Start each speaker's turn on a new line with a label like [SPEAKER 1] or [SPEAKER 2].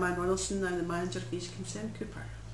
[SPEAKER 1] I'm Anne Runnelson. I'm the manager of East Consent Cupar.